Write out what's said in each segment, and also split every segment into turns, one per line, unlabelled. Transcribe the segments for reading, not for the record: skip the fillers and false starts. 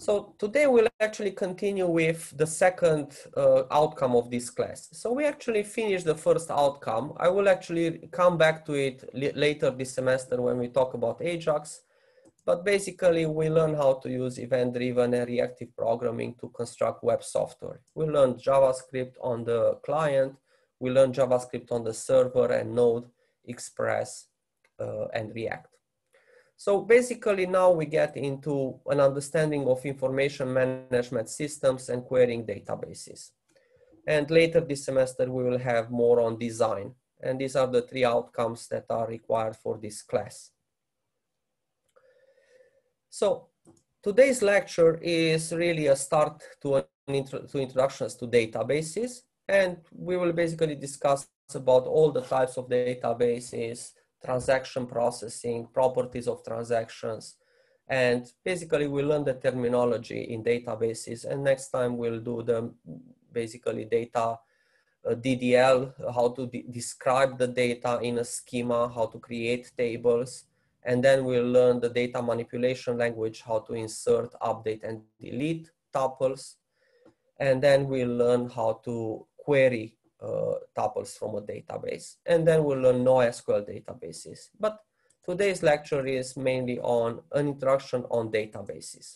So today we'll actually continue with the second outcome of this class. So we actually finished the first outcome. I will actually come back to it later this semester when we talk about Ajax. But basically we learn how to use event-driven and reactive programming to construct web software. We learned JavaScript on the client. We learned JavaScript on the server and Node, Express, and React. So basically now we get into an understanding of information management systems and querying databases. And later this semester, we will have more on design. And these are the three outcomes that are required for this class. So today's lecture is really a start to introductions to databases. And we will basically discuss about all the types of databases, transaction processing, properties of transactions, and basically we'll learn the terminology in databases. And next time we'll do the basically data DDL, how to describe the data in a schema, how to create tables, and then we'll learn the data manipulation language, how to insert, update, and delete tuples, and then we'll learn how to query tuples from a database. And then we'll learn NoSQL databases. But today's lecture is mainly on an introduction on databases.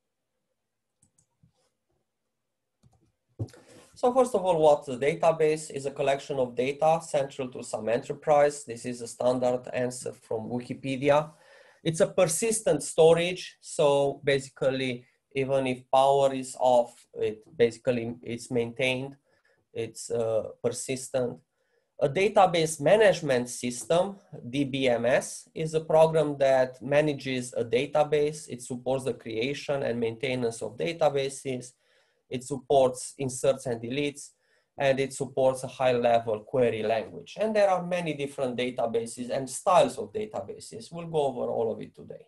So first of all, what's a database? Is a collection of data central to some enterprise. This is a standard answer from Wikipedia. It's a persistent storage. So basically, even if power is off, it's maintained. It's persistent. A database management system, DBMS, is a program that manages a database. It supports the creation and maintenance of databases. It supports inserts and deletes, and it supports a high-level query language. And there are many different databases and styles of databases. We'll go over all of it today.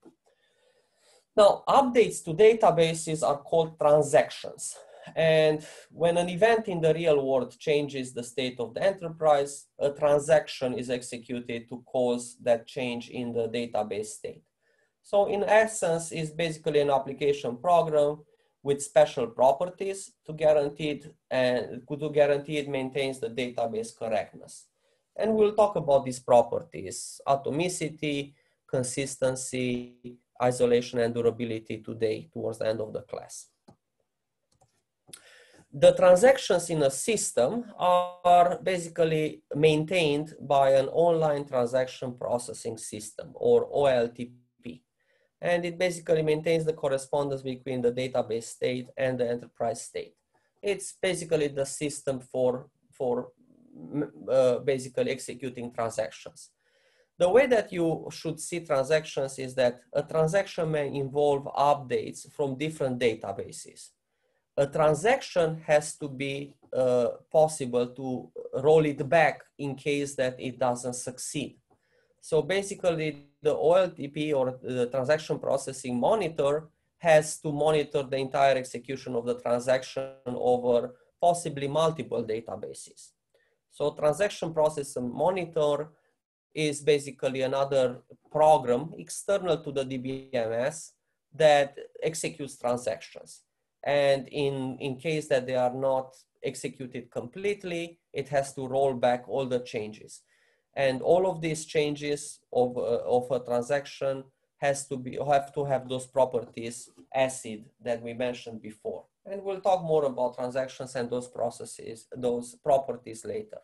Now, updates to databases are called transactions. And when an event in the real world changes the state of the enterprise, a transaction is executed to cause that change in the database state. So in essence, it's basically an application program with special properties to guarantee it maintains the database correctness. And we'll talk about these properties: atomicity, consistency, isolation, and durability today towards the end of the class. The transactions in a system are basically maintained by an online transaction processing system, or OLTP. And it basically maintains the correspondence between the database state and the enterprise state. It's basically the system for basically executing transactions. The way that you should see transactions is that a transaction may involve updates from different databases. A transaction has to be possible to roll it back in case that it doesn't succeed. So basically the OLTP, or the transaction processing monitor, has to monitor the entire execution of the transaction over possibly multiple databases. So transaction processing monitor is basically another program external to the DBMS that executes transactions. And in case that they are not executed completely, it has to roll back all the changes. And all of these changes of a transaction have to have those properties ACID that we mentioned before. And we'll talk more about transactions and those processes, those properties later.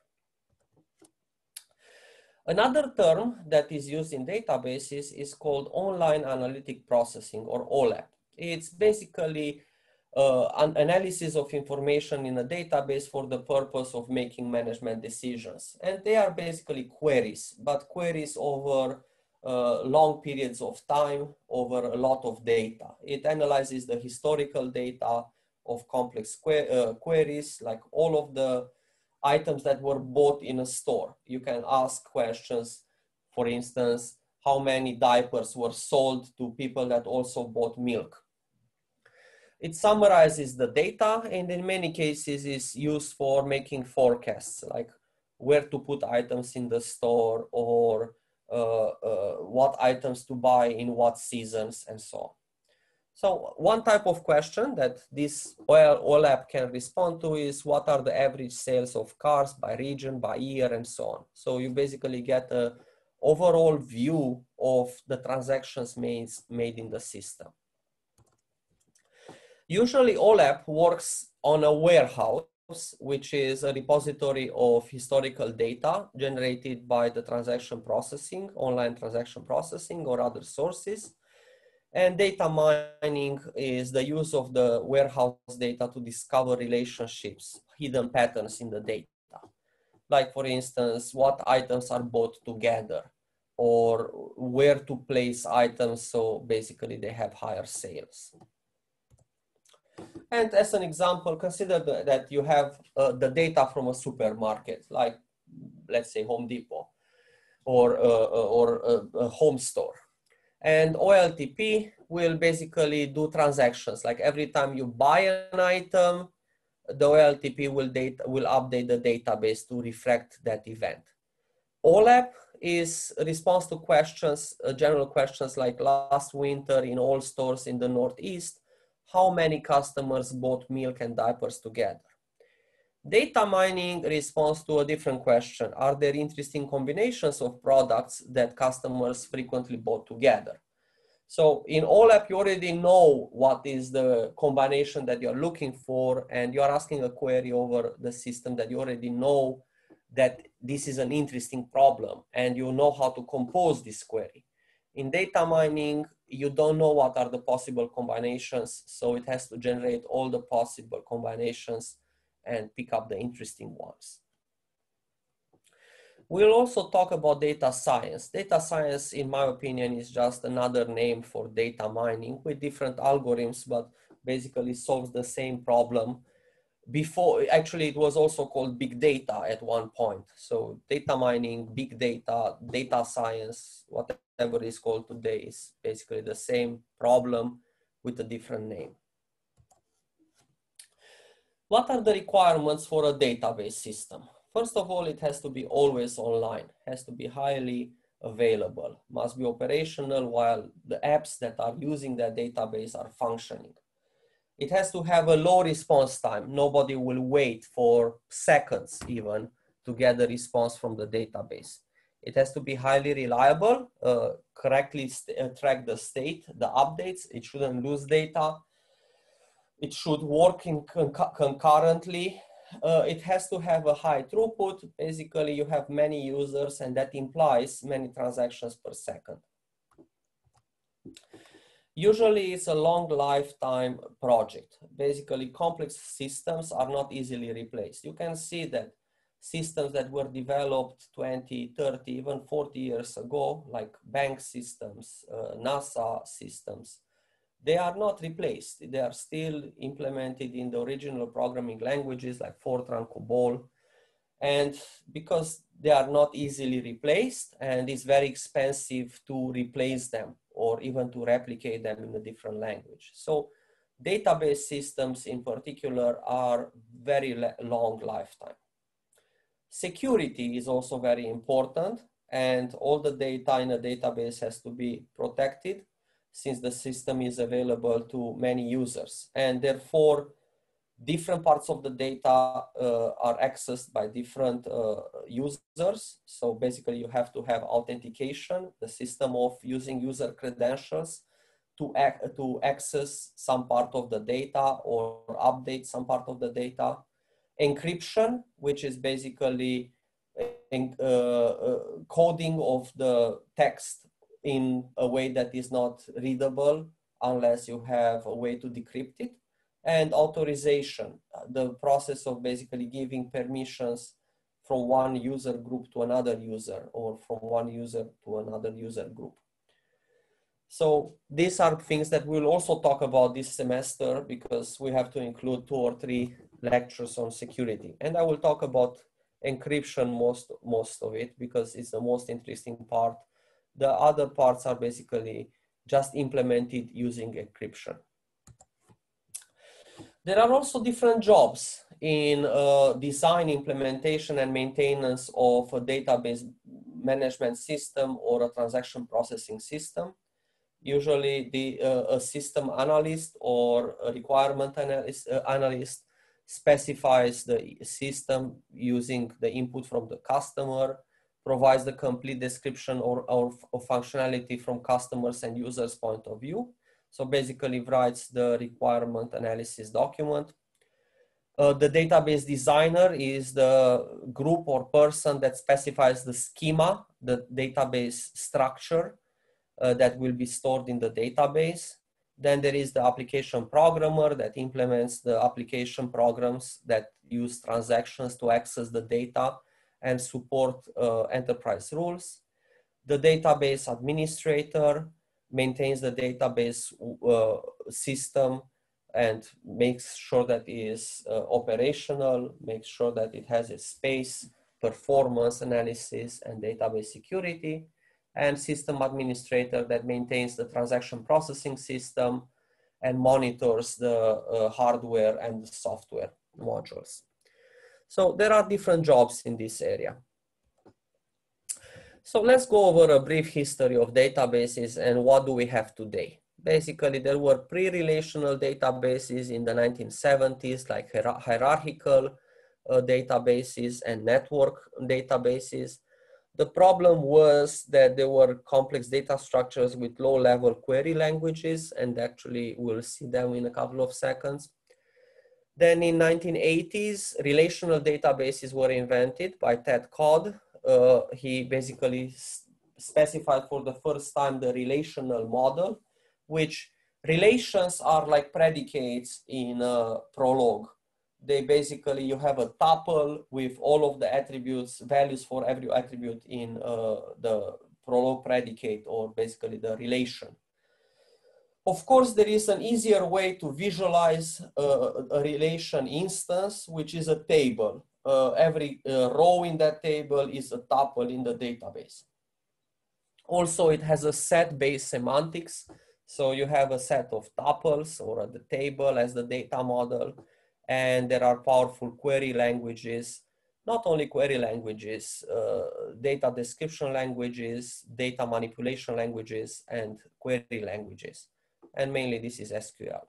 Another term that is used in databases is called online analytic processing, or OLAP. It's basically an analysis of information in a database for the purpose of making management decisions. And they are basically queries, but queries over long periods of time, over a lot of data. It analyzes the historical data of complex queries, like all of the items that were bought in a store. You can ask questions, for instance, how many diapers were sold to people that also bought milk. It summarizes the data, and in many cases is used for making forecasts, like where to put items in the store, or what items to buy in what seasons, and so on. So one type of question that this OLAP can respond to is what are the average sales of cars by region, by year, and so on. So you basically get an overall view of the transactions made in the system. Usually OLAP works on a warehouse, which is a repository of historical data generated by the transaction processing, online transaction processing or other sources. And data mining is the use of the warehouse data to discover relationships, hidden patterns in the data. Like for instance, what items are bought together or where to place items so basically they have higher sales. And as an example, consider that you have the data from a supermarket, like let's say Home Depot or a home store. And OLTP will basically do transactions. Like every time you buy an item, the OLTP will update the database to reflect that event. OLAP is a response to questions, general questions like last winter in all stores in the Northeast, how many customers bought milk and diapers together? Data mining responds to a different question. Are there interesting combinations of products that customers frequently bought together? So in OLAP, you already know what is the combination that you're looking for, and you're asking a query over the system that you already know that this is an interesting problem, and you know how to compose this query. In data mining, you don't know what are the possible combinations, so it has to generate all the possible combinations and pick up the interesting ones. We'll also talk about data science. Data science, in my opinion, is just another name for data mining with different algorithms, but basically solves the same problem. Before, actually, it was also called big data at one point. So data mining, big data, data science, whatever it's called today is basically the same problem with a different name. What are the requirements for a database system? First of all, it has to be always online, has to be highly available, must be operational while the apps that are using that database are functioning. It has to have a low response time. Nobody will wait for seconds even to get the response from the database. It has to be highly reliable, correctly track the state, the updates. It shouldn't lose data. It should work concurrently. It has to have a high throughput. Basically, you have many users, and that implies many transactions per second. Usually, it's a long lifetime project. Basically, complex systems are not easily replaced. You can see that systems that were developed 20, 30, even 40 years ago, like bank systems, NASA systems, they are not replaced. They are still implemented in the original programming languages like Fortran, COBOL. And because they are not easily replaced, and it's very expensive to replace them or even to replicate them in a different language. So database systems in particular are very long lifetime. Security is also very important, and all the data in a database has to be protected since the system is available to many users, and therefore different parts of the data are accessed by different users. So basically you have to have authentication, the system of using user credentials to access some part of the data or update some part of the data. Encryption, which is basically coding of the text in a way that is not readable unless you have a way to decrypt it. And authorization, the process of basically giving permissions from one user group to another user or from one user to another user group. So these are things that we'll also talk about this semester because we have to include 2 or 3 lectures on security. And I will talk about encryption most of it because it's the most interesting part. The other parts are basically just implemented using encryption. There are also different jobs in design, implementation, and maintenance of a database management system or a transaction processing system. Usually a system analyst or a requirement analyst specifies the system using the input from the customer, provides the complete description or functionality from customers and users' point of view. So basically writes the requirement analysis document. The database designer is the group or person that specifies the schema, the database structure that will be stored in the database. Then there is the application programmer that implements the application programs that use transactions to access the data and support enterprise rules. The database administrator maintains the database system and makes sure that it is operational, makes sure that it has a space, performance analysis, and database security. And system administrator that maintains the transaction processing system and monitors the hardware and the software modules. So there are different jobs in this area. So let's go over a brief history of databases and what do we have today. Basically, there were pre-relational databases in the 1970s, like hierarchical databases and network databases. The problem was that there were complex data structures with low-level query languages, and actually we'll see them in a couple of seconds. Then in 1980s, relational databases were invented by Ted Codd. He basically specified for the first time the relational model, which relations are like predicates in Prolog. They basically, you have a tuple with all of the attributes, values for every attribute in the Prolog predicate, or basically the relation. Of course, there is an easier way to visualize a relation instance, which is a table. Every row in that table is a tuple in the database. Also, it has a set-based semantics. So you have a set of tuples or the table as the data model. And there are powerful query languages, not only query languages, data description languages, data manipulation languages, and query languages. And mainly this is SQL.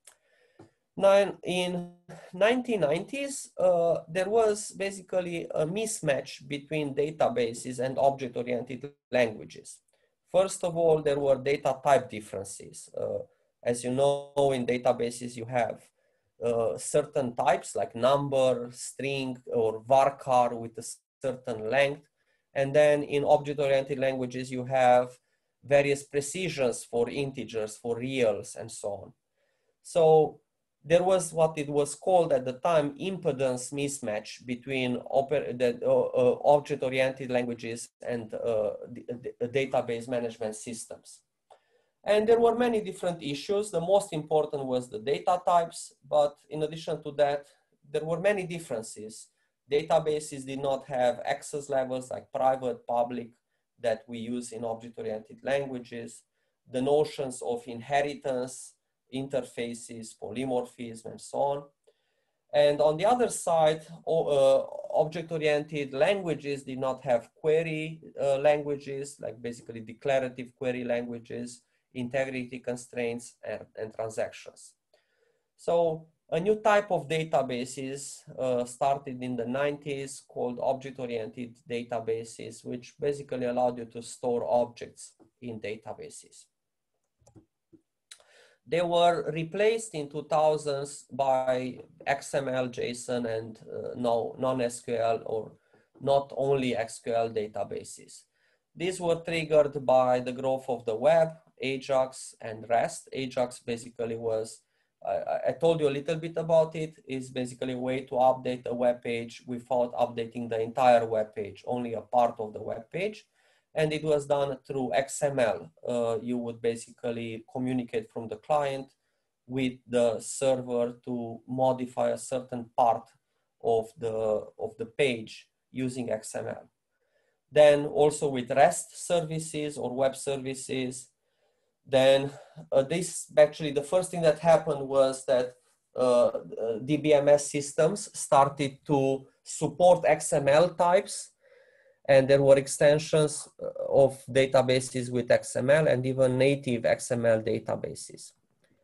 Now in 1990s, there was basically a mismatch between databases and object-oriented languages. First of all, there were data type differences. As you know, in databases, you have certain types like number, string, or varchar with a certain length. And then in object-oriented languages, you have various precisions for integers, for reals, and so on. So there was what it was called at the time impedance mismatch between object-oriented languages and database management systems. And there were many different issues. The most important was the data types, but in addition to that, there were many differences. Databases did not have access levels like private, public that we use in object-oriented languages. The notions of inheritance, interfaces, polymorphism, and so on. And on the other side, object-oriented languages did not have query languages, like basically declarative query languages, integrity constraints, and transactions. So a new type of databases started in the 90s called object-oriented databases, which basically allowed you to store objects in databases. They were replaced in 2000s by XML, JSON, and non-SQL or not only SQL databases. These were triggered by the growth of the web, Ajax, and REST. Ajax basically was, I told you a little bit about it, is basically a way to update a web page without updating the entire web page, only a part of the web page. And it was done through XML. You would basically communicate from the client with the server to modify a certain part of the page using XML. Then also with REST services or web services, then the first thing that happened was that DBMS systems started to support XML types. And there were extensions of databases with XML and even native XML databases.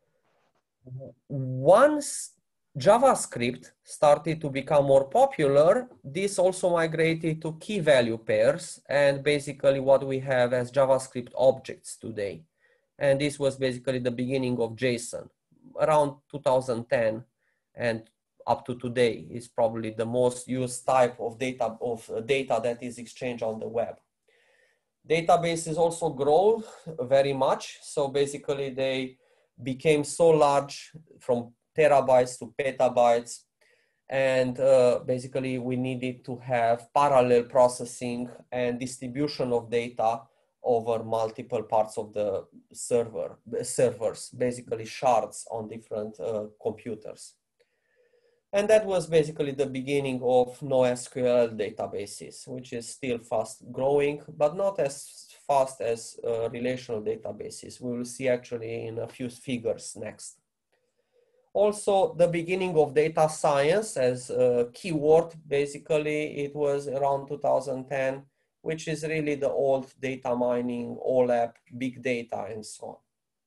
Once JavaScript started to become more popular, this also migrated to key value pairs and basically what we have as JavaScript objects today. And this was basically the beginning of JSON. Around 2010 and up to today is probably the most used type of data that is exchanged on the web. Databases also grow very much. So basically they became so large from terabytes to petabytes. And basically we needed to have parallel processing and distribution of data over multiple parts of the servers, basically shards on different computers. And that was basically the beginning of NoSQL databases, which is still fast growing, but not as fast as relational databases. We will see actually in a few figures next. Also, the beginning of data science as a keyword, basically it was around 2010, which is really the old data mining, OLAP, big data, and so on.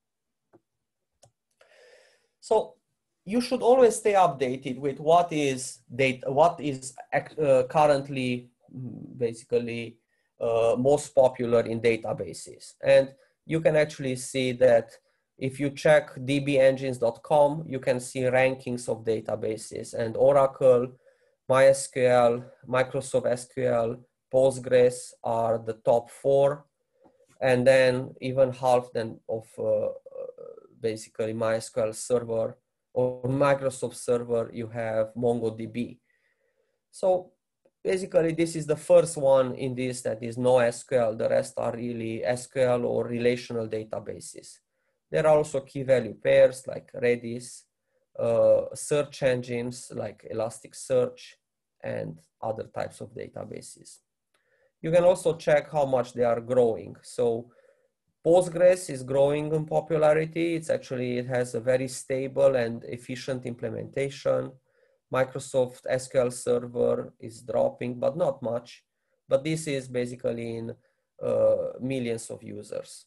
So you should always stay updated with what is data, what is currently basically most popular in databases. And you can actually see that if you check dbengines.com, you can see rankings of databases, and Oracle, MySQL, Microsoft SQL, Postgres are the top 4. And then even half then of basically MySQL server or Microsoft server, you have MongoDB. So basically this is the first one in this that is NoSQL. The rest are really SQL or relational databases. There are also key value pairs like Redis, search engines like Elasticsearch, and other types of databases. You can also check how much they are growing. So Postgres is growing in popularity. It has a very stable and efficient implementation. Microsoft SQL Server is dropping, but not much. But this is basically in millions of users.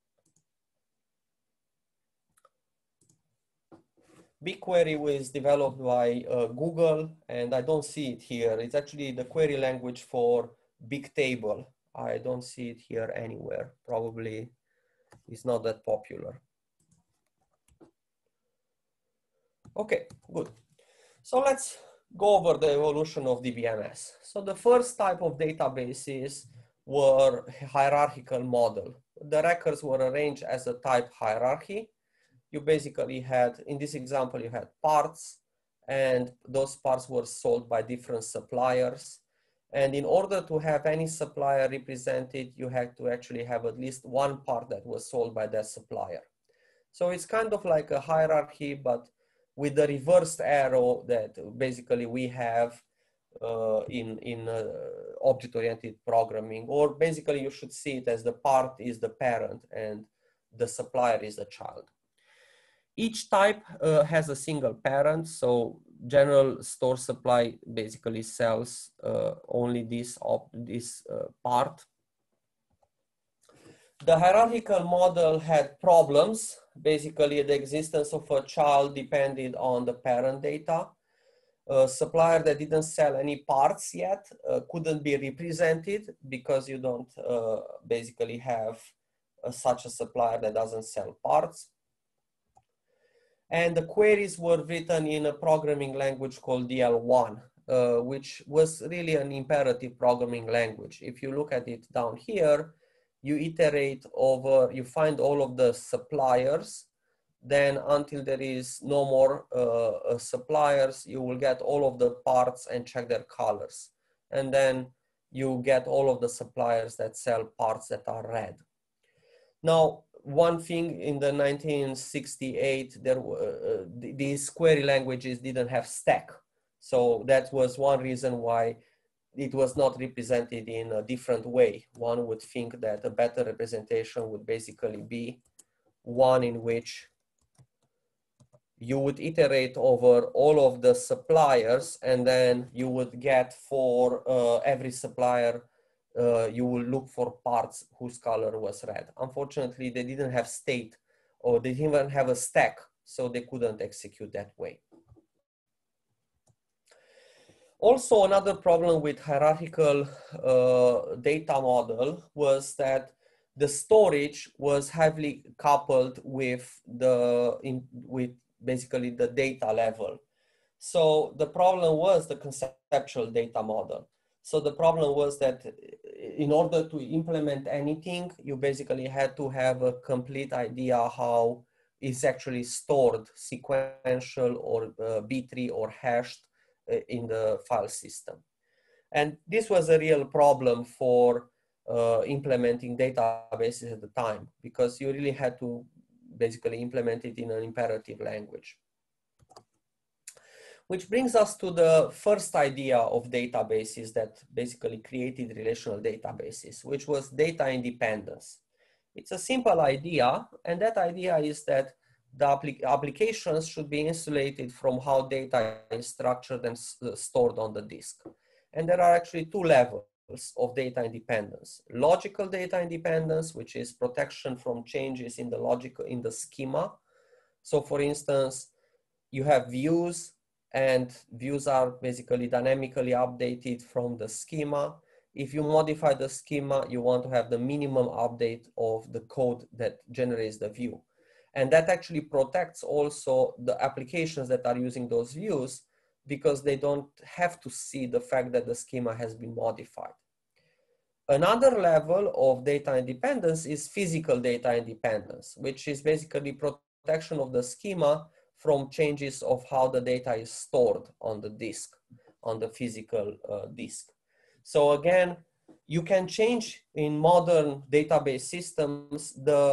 BigQuery was developed by Google, and I don't see it here. It's actually the query language for Bigtable. I don't see it here anywhere. Probably it's not that popular. Okay, good. So let's go over the evolution of DBMS. So the first type of databases were hierarchical model. The records were arranged as a type hierarchy. You basically had, in this example, you had parts, and those parts were sold by different suppliers. And in order to have any supplier represented, you had to actually have at least one part that was sold by that supplier. So it's kind of like a hierarchy, but with the reversed arrow that basically we have in object-oriented programming, or basically you should see it as the part is the parent and the supplier is the child. Each type has a single parent, so general store supply basically sells only this part. The hierarchical model had problems. Basically, the existence of a child depended on the parent data. A supplier that didn't sell any parts yet couldn't be represented because you don't basically have such a supplier that doesn't sell parts. And the queries were written in a programming language called DL1, which was really an imperative programming language. If you look at it down here, you iterate over, you find all of the suppliers, then until there is no more suppliers, you will get all of the parts and check their colors. And then you get all of the suppliers that sell parts that are red. Now, one thing in the 1968, these query languages didn't have stack. So that was one reason why it was not represented in a different way. One would think that a better representation would basically be one in which you would iterate over all of the suppliers, and then you would get for every supplier you will look for parts whose color was red. Unfortunately, they didn't have state, or they didn't even have a stack, so they couldn't execute that way. Also, another problem with hierarchical data model was that the storage was heavily coupled with basically the data level. So the problem was the conceptual data model. So the problem was that in order to implement anything, you basically had to have a complete idea how it's actually stored, sequential or B-tree or hashed in the file system. And this was a real problem for implementing databases at the time, because you really had to basically implement it in an imperative language. Which brings us to the first idea of databases that basically created relational databases, which was data independence. It's a simple idea, and that idea is that the applications should be insulated from how data is structured and stored on the disk. And there are actually two levels of data independence. Logical data independence, which is protection from changes in the schema. So for instance, you have views, and views are basically dynamically updated from the schema. If you modify the schema, you want to have the minimum update of the code that generates the view. And that actually protects also the applications that are using those views, because they don't have to see the fact that the schema has been modified. Another level of data independence is physical data independence, which is basically protection of the schema from changes of how the data is stored on the disk, on the physical disk. So again, you can change in modern database systems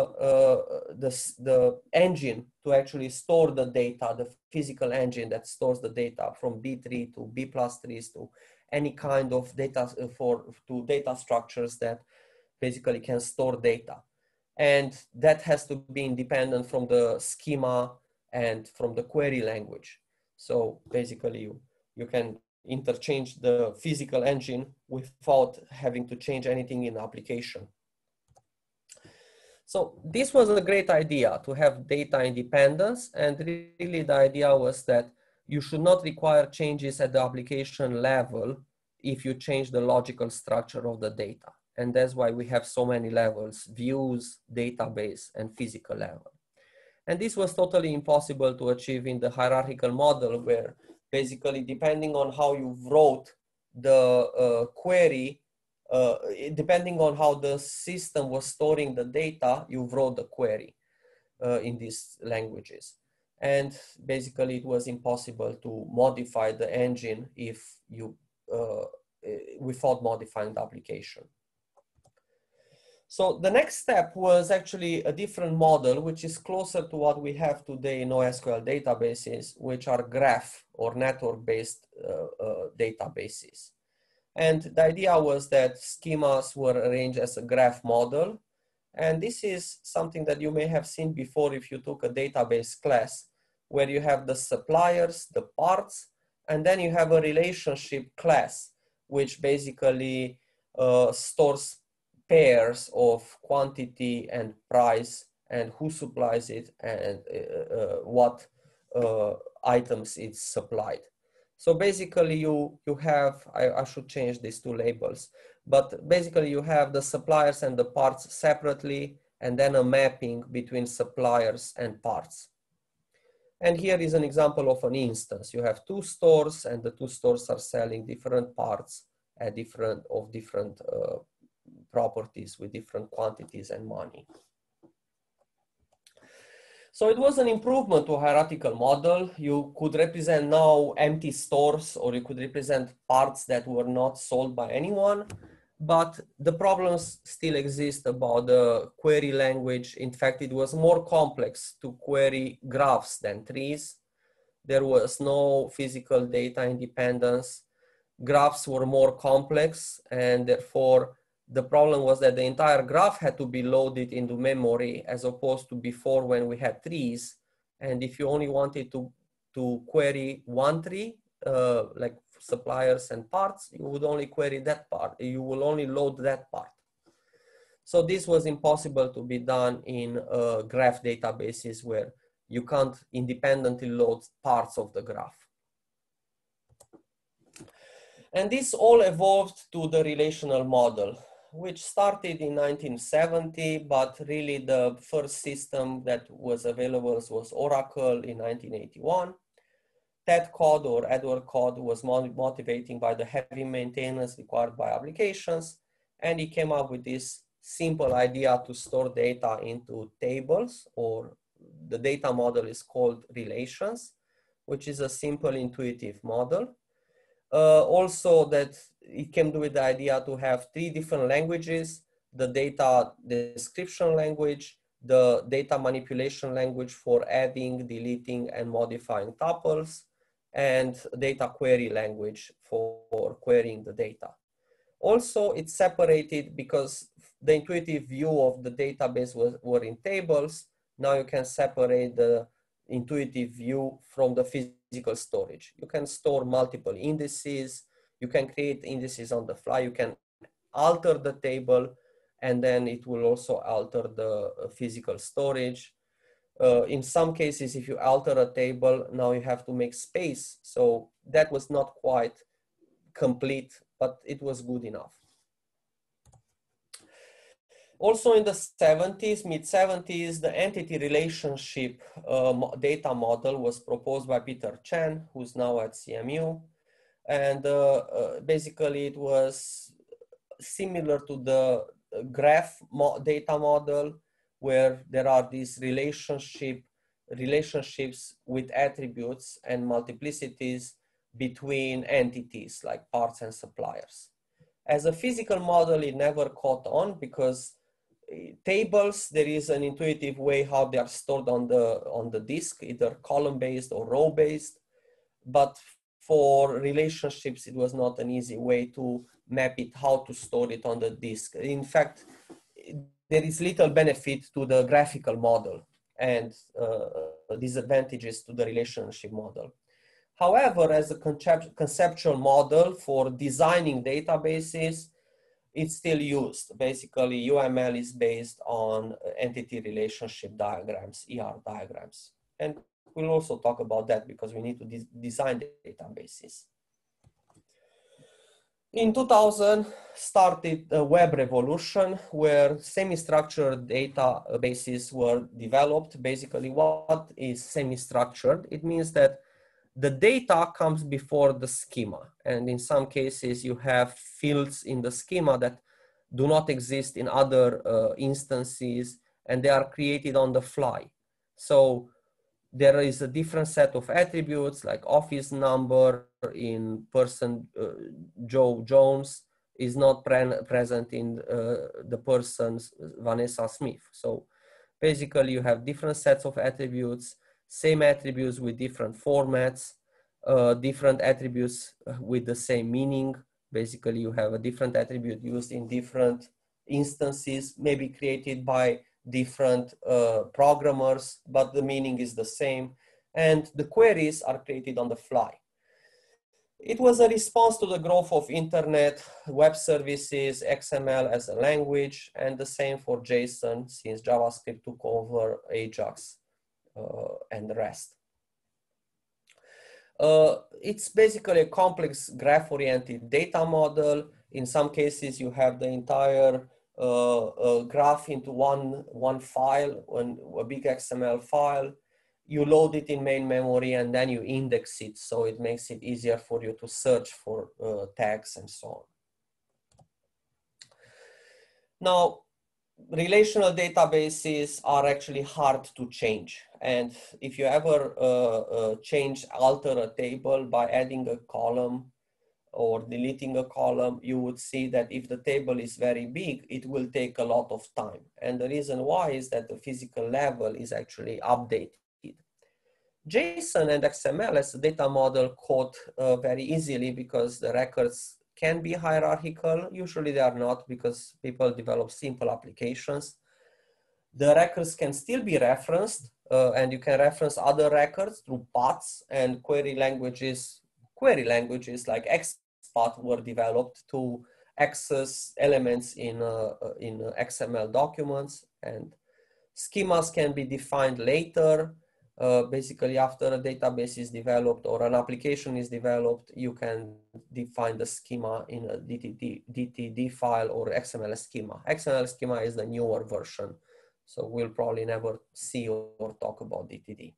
the engine to actually store the data, the physical engine that stores the data from B-tree to B+trees to any kind of data to data structures that basically can store data. And that has to be independent from the schema and from the query language. So basically you can interchange the physical engine without having to change anything in the application. So this was a great idea, to have data independence. And really the idea was that you should not require changes at the application level if you change the logical structure of the data. And that's why we have so many levels: views, database, and physical level. And this was totally impossible to achieve in the hierarchical model, where basically depending on how you wrote the query, depending on how the system was storing the data, you wrote the query in these languages. And basically it was impossible to modify the engine if you, without modifying the application. So the next step was actually a different model, which is closer to what we have today in NoSQL databases, which are graph or network-based databases. And the idea was that schemas were arranged as a graph model. And this is something that you may have seen before if you took a database class, where you have the suppliers, the parts, and then you have a relationship class, which basically stores pairs of quantity and price, and who supplies it, and what items it's supplied. So basically you have, I should change these two labels, but basically you have the suppliers and the parts separately, and then a mapping between suppliers and parts. And here is an example of an instance. You have two stores, and the two stores are selling different parts at different properties with different quantities and money. So it was an improvement to a hierarchical model. You could represent now empty stores, or you could represent parts that were not sold by anyone, but the problems still exist about the query language. In fact, it was more complex to query graphs than trees. There was no physical data independence. Graphs were more complex, and therefore the problem was that the entire graph had to be loaded into memory, as opposed to before when we had trees. And if you only wanted to query one tree, like suppliers and parts, you would only query that part. You will only load that part. So this was impossible to be done in graph databases where you can't independently load parts of the graph. And this all evolved to the relational model, which started in 1970, but really the first system that was available was Oracle in 1981. Ted Code or Edward Code was motivating by the heavy maintenance required by applications, and he came up with this simple idea to store data into tables, or the data model is called relations, which is a simple intuitive model. Also that it came with the idea to have 3 different languages: the data description language, the data manipulation language for adding, deleting, and modifying tuples, and data query language for querying the data. Also, it's separated because the intuitive view of the database were in tables. Now you can separate the intuitive view from the physical storage. You can store multiple indices. You can create indices on the fly. You can alter the table, and then it will also alter the physical storage. In some cases, if you alter a table, now you have to make space. So that was not quite complete, but it was good enough. Also in the 70s, mid-70s, the entity relationship data model was proposed by Peter Chen, who's now at CMU. And basically it was similar to the graph data model, where there are these relationships with attributes and multiplicities between entities like parts and suppliers. As a physical model, it never caught on because tables, there is an intuitive way how they are stored on the disk, either column-based or row-based. But for relationships, it was not an easy way to map it, how to store it on the disk. In fact, there is little benefit to the graphical model and disadvantages to the relationship model. However, as a conceptual model for designing databases, it's still used. Basically, UML is based on entity relationship diagrams, ER diagrams. And we'll also talk about that because we need to design databases. In 2000, started a web revolution where semi-structured databases were developed. Basically, what is semi-structured? It means that the data comes before the schema. And in some cases, you have fields in the schema that do not exist in other instances, and they are created on the fly. So there is a different set of attributes, like office number in person Joe Jones is not present in the person's Vanessa Smith. So basically you have different sets of attributes, same attributes with different formats, different attributes with the same meaning. Basically you have a different attribute used in different instances, maybe created by different programmers, but the meaning is the same. And the queries are created on the fly. It was a response to the growth of internet, web services, XML as a language, and the same for JSON since JavaScript took over Ajax and the rest. It's basically a complex graph-oriented data model. In some cases, you have the entire graph into one file, a big XML file. You load it in main memory and then you index it, so it makes it easier for you to search for tags and so on. Now, relational databases are actually hard to change. And if you ever alter a table by adding a column or deleting a column, you would see that if the table is very big, it will take a lot of time. And the reason why is that the physical level is actually updated. JSON and XML as a data model caught very easily because the records can be hierarchical. Usually they are not because people develop simple applications. The records can still be referenced and you can reference other records through paths, and query languages query languages like XPath were developed to access elements in XML documents, and schemas can be defined later. Basically, after a database is developed or an application is developed, you can define the schema in a DTD file or XML schema. XML schema is the newer version, so we'll probably never see or talk about DTD.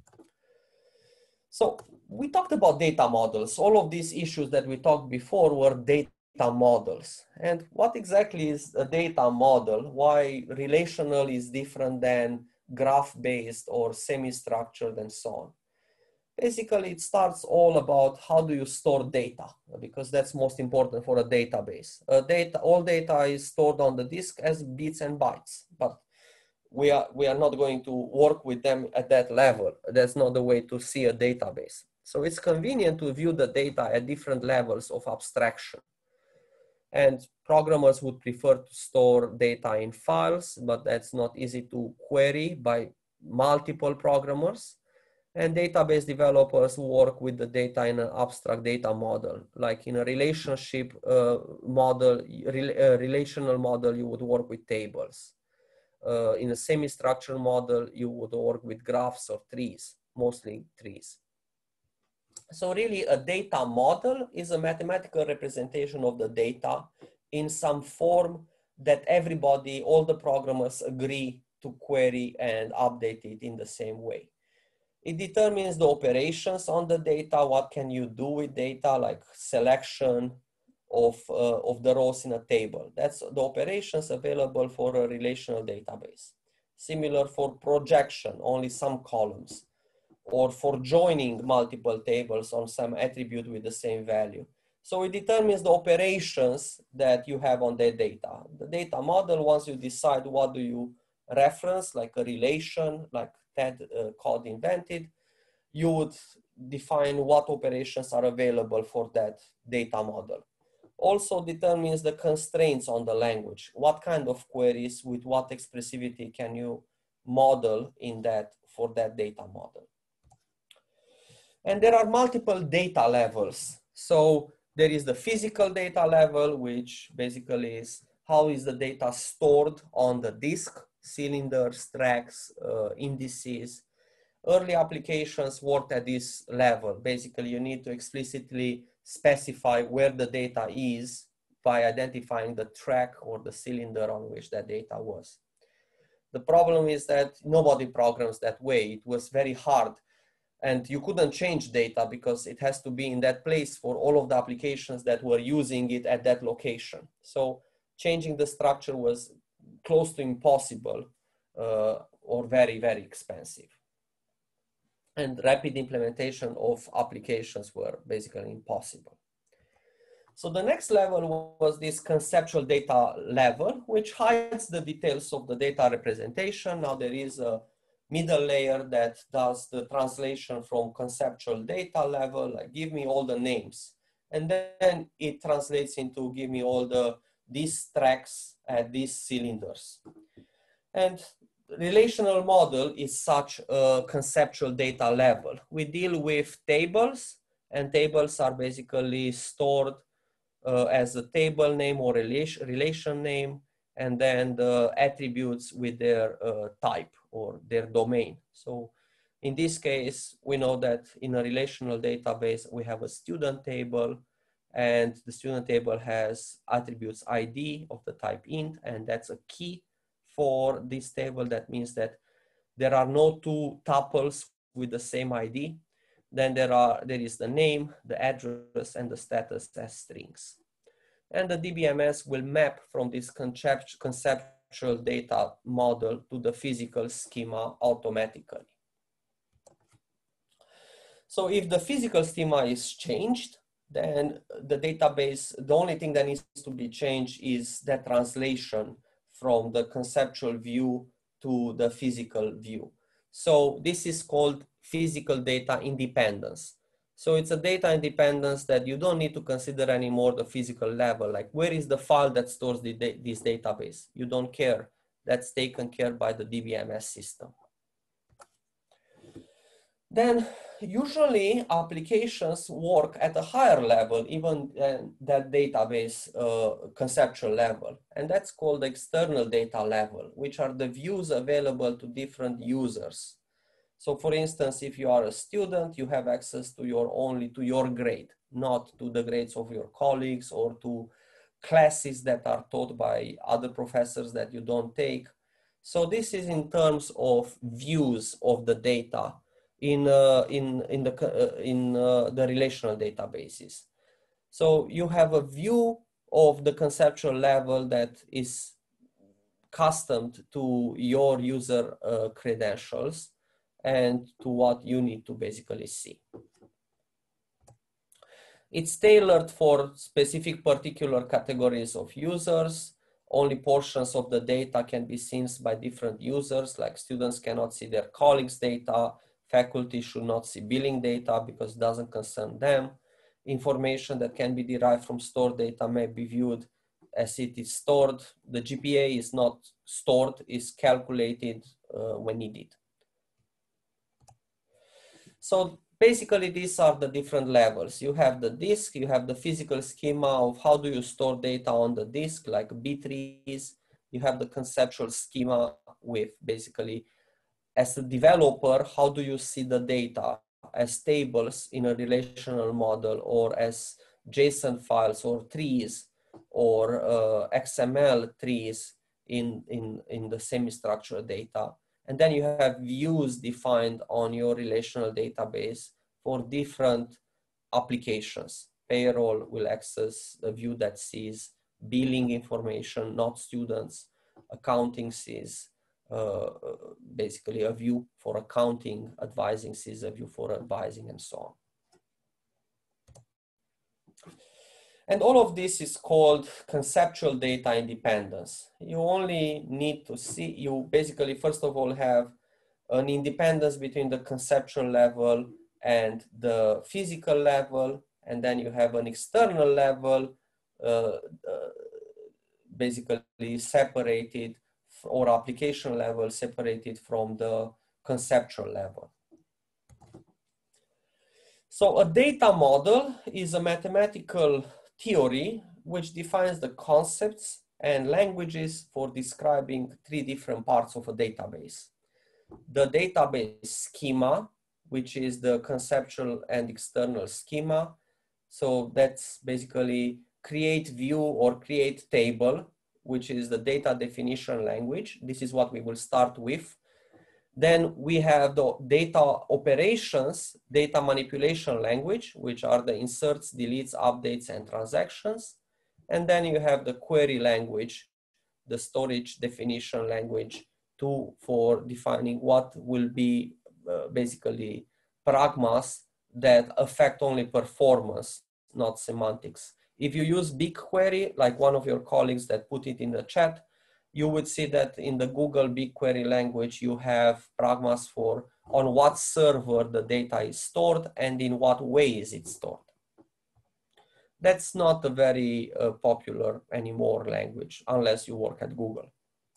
So we talked about data models. All of these issues that we talked before were data models. And what exactly is a data model? Why relational is different than graph-based or semi-structured and so on? Basically, it starts all about how do you store data, because that's most important for a database. All data is stored on the disk as bits and bytes, but we are not going to work with them at that level. That's not the way to see a database. So it's convenient to view the data at different levels of abstraction. And programmers would prefer to store data in files, but that's not easy to query by multiple programmers. And database developers work with the data in an abstract data model. Like in a relationship model, relational model, you would work with tables. In a semi-structured model, you would work with graphs or trees, mostly trees. So really a data model is a mathematical representation of the data in some form that everybody, all the programmers agree to query and update it in the same way. It determines the operations on the data. What can you do with data, like selection of the rows in a table? That's the operations available for a relational database. Similar for projection, only some columns, or for joining multiple tables on some attribute with the same value. So it determines the operations that you have on that data. The data model, once you decide what do you reference, like a relation, like Ted Code invented, you would define what operations are available for that data model. Also determines the constraints on the language. What kind of queries with what expressivity can you model in that for that data model? And there are multiple data levels. So there is the physical data level, which basically is how is the data stored on the disk, cylinders, tracks, indices. Early applications worked at this level. Basically, you need to explicitly specify where the data is by identifying the track or the cylinder on which that data was. The problem is that nobody programs that way. It was very hard, and you couldn't change data because it has to be in that place for all of the applications that were using it at that location. So changing the structure was close to impossible or very, very expensive. And rapid implementation of applications were basically impossible. So the next level was this conceptual data level, which hides the details of the data representation. Now there is a middle layer that does the translation from conceptual data level, like give me all the names. And then it translates into give me all these tracks at these cylinders. And relational model is such a conceptual data level. We deal with tables, and tables are basically stored as a table name or relation name, and then the attributes with their type or their domain. So in this case, we know that in a relational database, we have a student table, and the student table has attributes ID of the type int, and that's a key for this table. That means that there are no two tuples with the same ID. Then there is the name, the address, and the status as strings. And the DBMS will map from this conceptual data model to the physical schema automatically. So if the physical schema is changed, then the database, the only thing that needs to be changed is that translation from the conceptual view to the physical view. So this is called physical data independence. So it's a data independence that you don't need to consider anymore the physical level, like where is the file that stores this database? You don't care. That's taken care by the DBMS system. Then usually applications work at a higher level, even than that database conceptual level. And that's called the external data level, which are the views available to different users. So for instance, if you are a student, you have access to only to your grade, not to the grades of your colleagues or to classes that are taught by other professors that you don't take. So this is in terms of views of the data in the relational databases. So you have a view of the conceptual level that is customed to your user credentials and to what you need to basically see. It's tailored for specific particular categories of users. Only portions of the data can be seen by different users, like students cannot see their colleagues' data, faculty should not see billing data because it doesn't concern them. Information that can be derived from stored data may be viewed as it is stored. The GPA is not stored, it's calculated when needed. So basically, these are the different levels. You have the disk, you have the physical schema of how do you store data on the disk, like B-trees. You have the conceptual schema with basically, as a developer, how do you see the data as tables in a relational model or as JSON files or trees or XML trees in the semi-structured data. And then you have views defined on your relational database for different applications. Payroll will access a view that sees billing information, not students. Accounting sees basically a view for accounting. Advising sees a view for advising, and so on. And all of this is called conceptual data independence. You only need to see, you basically, first of all, have an independence between the conceptual level and the physical level. And then you have an external level, basically separated, or application level separated from the conceptual level. So a data model is a mathematical theory which defines the concepts and languages for describing three different parts of a database. The database schema, which is the conceptual and external schema. So that's basically create view or create table, which is the data definition language. This is what we will start with. Then we have the data operations, data manipulation language, which are the inserts, deletes, updates, and transactions. And then you have the query language, the storage definition language for defining what will be basically pragmas that affect only performance, not semantics. If you use BigQuery, like one of your colleagues that put it in the chat, you would see that in the Google BigQuery language, you have pragmas for on what server the data is stored and in what way is it stored. That's not a very popular anymore language unless you work at Google.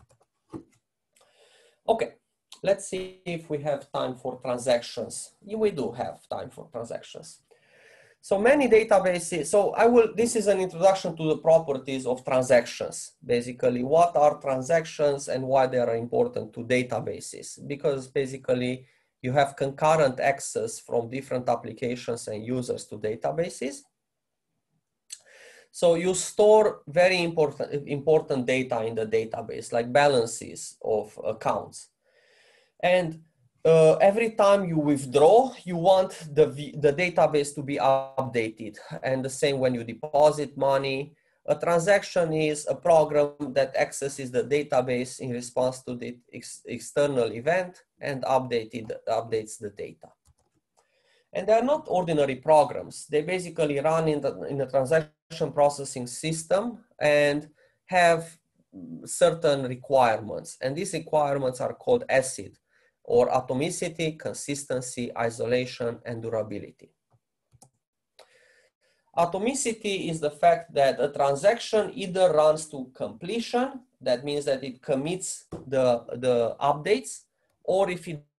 Okay, let's see if we have time for transactions. We do have time for transactions. So many databases, this is an introduction to the properties of transactions. Basically, what are transactions and why they are important to databases? Because basically you have concurrent access from different applications and users to databases. So you store very important data in the database, like balances of accounts. And every time you withdraw, you want the database to be updated. And the same when you deposit money. A transaction is a program that accesses the database in response to the external event and updates the data. And they're not ordinary programs. They basically run in the transaction processing system and have certain requirements. And these requirements are called ACID, or atomicity, consistency, isolation, and durability. Atomicity is the fact that a transaction either runs to completion, that means that it commits the updates, or if it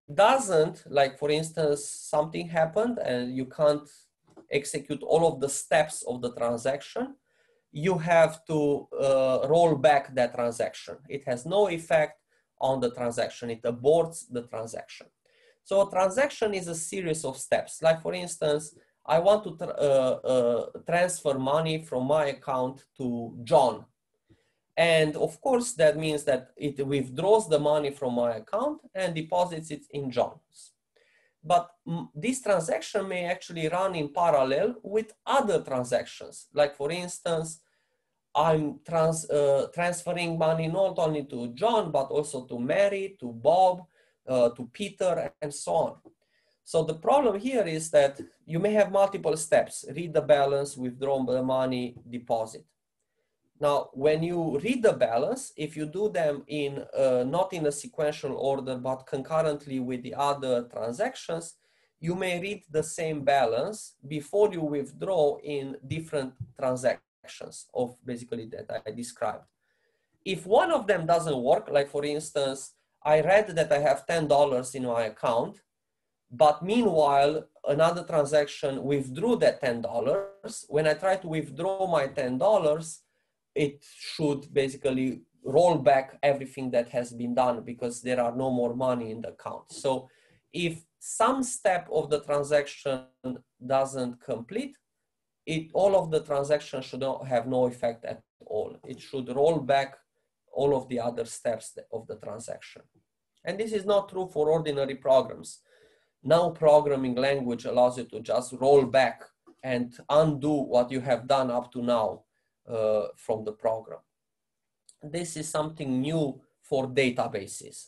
doesn't, like for instance, something happened and you can't execute all of the steps of the transaction, you have to roll back that transaction. It has no effect on the transaction. It aborts the transaction. So a transaction is a series of steps. Like for instance, I want to transfer money from my account to John. And of course, that means that it withdraws the money from my account and deposits it in John's. But this transaction may actually run in parallel with other transactions. Like for instance, I'm transferring money not only to John, but also to Mary, to Bob, to Peter, and so on. So the problem here is that you may have multiple steps: read the balance, withdraw the money, deposit. Now, when you read the balance, if you do them in not in a sequential order, but concurrently with the other transactions, you may read the same balance before you withdraw in different transactions of basically that I described. If one of them doesn't work, like for instance, I read that I have $10 in my account, but meanwhile, another transaction withdrew that $10. When I try to withdraw my $10, it should basically roll back everything that has been done because there are no more money in the account. So if some step of the transaction doesn't complete, all of the transactions should not have no effect at all. It should roll back all of the other steps of the transaction. And this is not true for ordinary programs. No programming language allows you to just roll back and undo what you have done up to now from the program. This is something new for databases.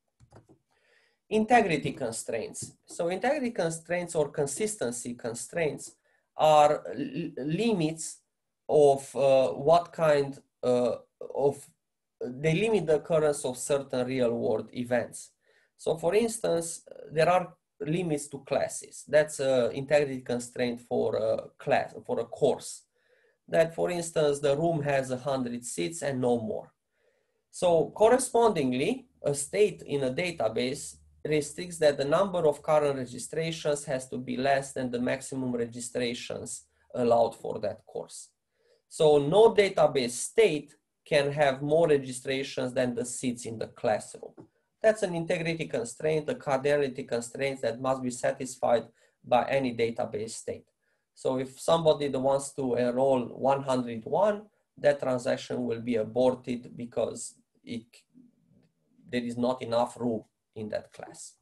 Integrity constraints. So integrity constraints or consistency constraints are limits of what kind of, they limit the occurrence of certain real world events. So for instance, there are limits to classes. That's an integrity constraint for a class, for a course. That for instance, the room has 100 seats and no more. So correspondingly, a state in a database restricts that the number of current registrations has to be less than the maximum registrations allowed for that course. So no database state can have more registrations than the seats in the classroom. That's an integrity constraint, a cardinality constraint that must be satisfied by any database state. So if somebody that wants to enroll 101, that transaction will be aborted because there is not enough room in that class.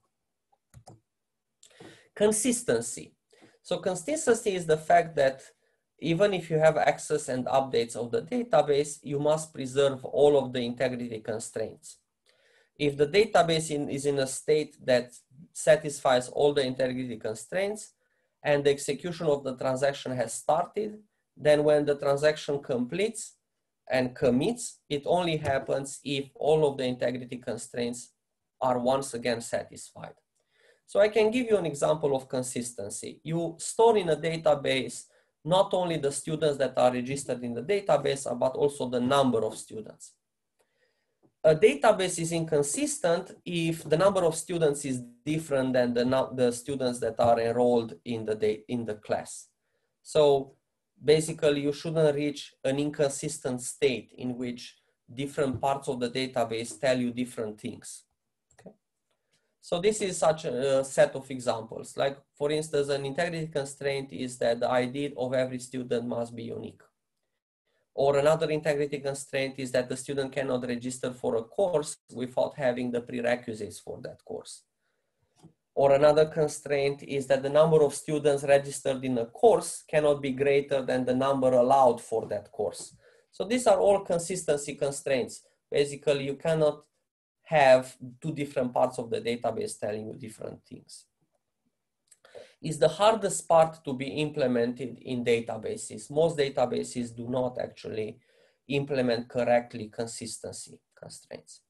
Consistency. So consistency is the fact that even if you have access and updates of the database, you must preserve all of the integrity constraints. If the database is in a state that satisfies all the integrity constraints and the execution of the transaction has started, then when the transaction completes and commits, it only happens if all of the integrity constraints are once again satisfied. So I can give you an example of consistency. You store in a database not only the students that are registered in the database, but also the number of students. A database is inconsistent if the number of students is different than the students that are enrolled in the class. So basically, you shouldn't reach an inconsistent state in which different parts of the database tell you different things. Okay? So this is such a set of examples. Like, for instance, an integrity constraint is that the ID of every student must be unique. Or another integrity constraint is that the student cannot register for a course without having the prerequisites for that course. Or another constraint is that the number of students registered in a course cannot be greater than the number allowed for that course. So these are all consistency constraints. Basically, you cannot have two different parts of the database telling you different things. Is the hardest part to be implemented in databases. Most databases do not actually implement correctly consistency constraints.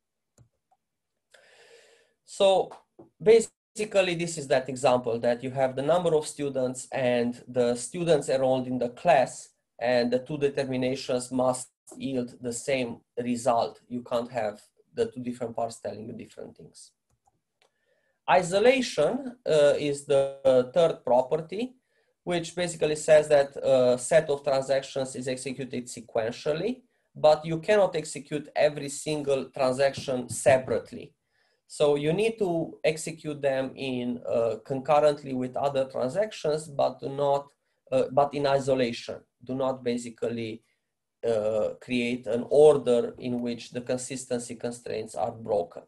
So basically, this is that example that you have the number of students and the students enrolled in the class, and the two determinations must yield the same result. You can't have the two different parts telling you different things. Isolation is the third property, which basically says that a set of transactions is executed sequentially, but you cannot execute every single transaction separately. So you need to execute them in concurrently with other transactions, but do not, but in isolation. Do not basically create an order in which the consistency constraints are broken.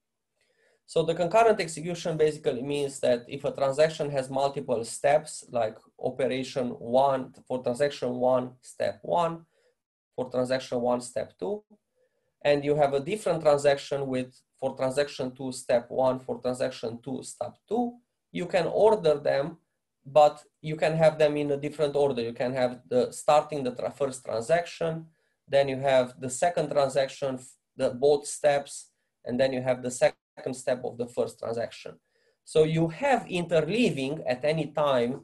So the concurrent execution basically means that if a transaction has multiple steps, like operation one, for transaction one, step one, for transaction one, step two, and you have a different transaction with, for transaction two, step one, for transaction two, step two, you can order them, but you can have them in a different order. You can have the starting the first transaction, then you have the second transaction, the both steps, and then you have the second step of the first transaction. So you have interleaving at any time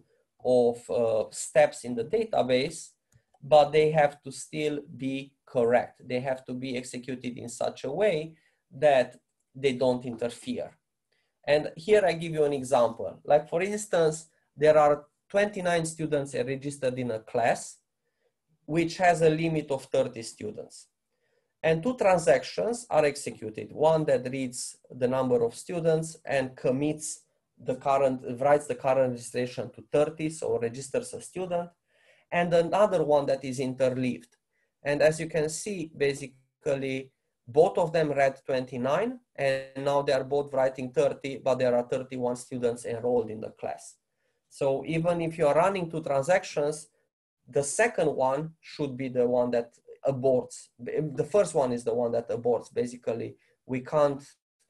of steps in the database, but they have to still be correct. They have to be executed in such a way that they don't interfere. And here I give you an example. Like for instance, there are 29 students registered in a class, which has a limit of 30 students. And two transactions are executed. One that reads the number of students and commits the current, writes the current registration to 30, so registers a student, and another one that is interleaved. And as you can see, basically, both of them read 29, and now they are both writing 30, but there are 31 students enrolled in the class. So even if you are running two transactions, the second one should be the one that aborts. The first one is the one that aborts. Basically, we can't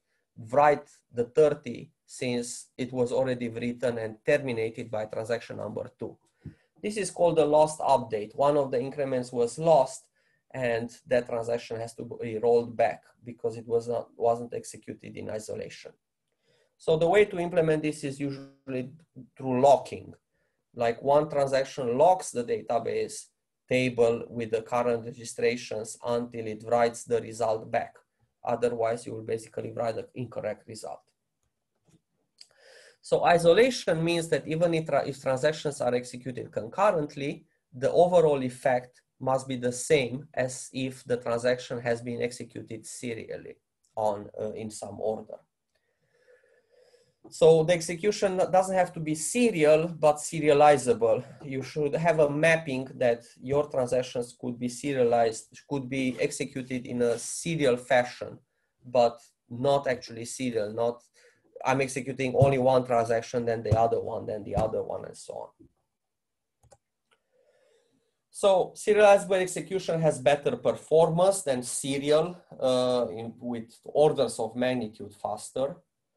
write the 30 since it was already written and terminated by transaction number 2. This is called a lost update. One of the increments was lost, and that transaction has to be rolled back because it wasn't executed in isolation. So the way to implement this is usually through locking. Like one transaction locks the database table with the current registrations until it writes the result back. Otherwise, you will basically write the incorrect result. So isolation means that even if transactions are executed concurrently, the overall effect must be the same as if the transaction has been executed serially in some order. So the execution doesn't have to be serial, but serializable. You should have a mapping that your transactions could be serialized, could be executed in a serial fashion, but not actually serial, not I'm executing only one transaction, then the other one, then the other one, and so on. So serializable execution has better performance than serial with orders of magnitude faster.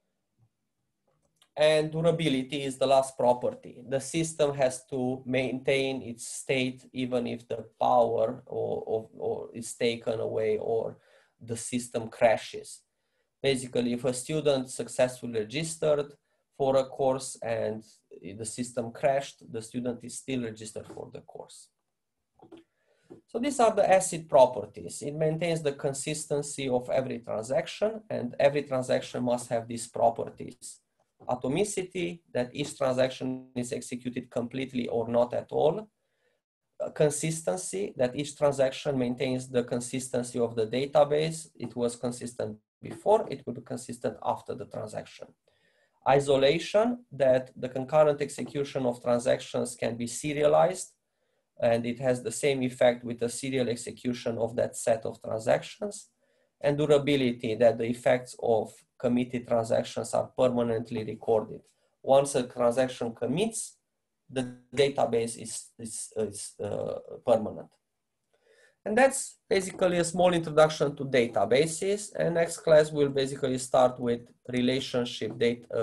And durability is the last property. The system has to maintain its state even if the power or is taken away or the system crashes. Basically, if a student successfully registered for a course and the system crashed, the student is still registered for the course. So these are the ACID properties. It maintains the consistency of every transaction, and every transaction must have these properties. Atomicity, that each transaction is executed completely or not at all. Consistency, that each transaction maintains the consistency of the database. It was consistent before, it will be consistent after the transaction. Isolation, that the concurrent execution of transactions can be serialized, and it has the same effect with the serial execution of that set of transactions. And durability, that the effects of committed transactions are permanently recorded. Once a transaction commits, the database is permanent. And that's basically a small introduction to databases. And next class will basically start with relational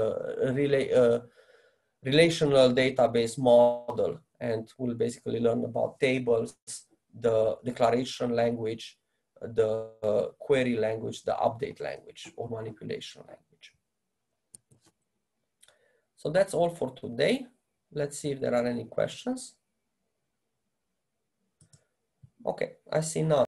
database model. And we'll basically learn about tables, the declaration language, the query language, the update language, or manipulation language. So that's all for today. Let's see if there are any questions. Okay, I see none.